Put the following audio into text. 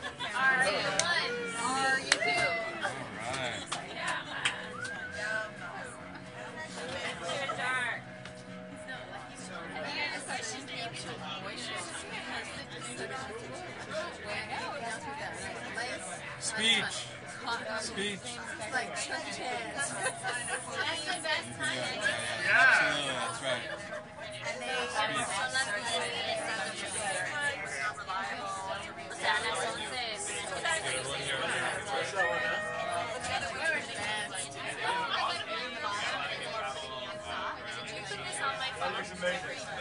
Are you one? Are you two? Alright. Speech. Speech. Like church chants. That's the best time. Yeah. Absolutely, that's right. And they That looks amazing.